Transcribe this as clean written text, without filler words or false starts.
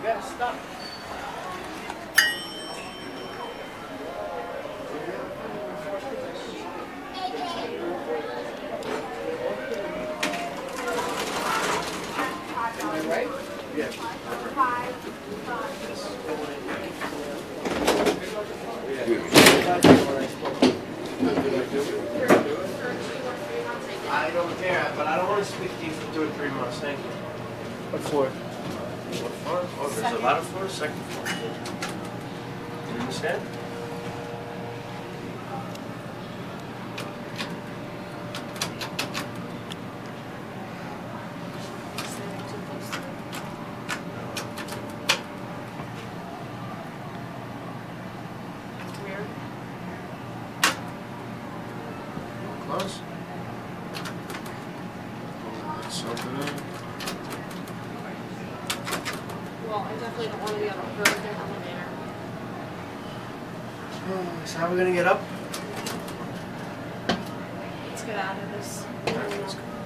gotta stop. Right? Yeah. I don't care, but I don't want to speak to you for 2 or 3 months. Thank you. What for? What floor? Oh, there's a lot of floors. Second floor. Do you understand? Close. Something in. Well, I definitely don't want to be on a frozen elevator. So how are we gonna get up? Let's get out of this. All right, let's go.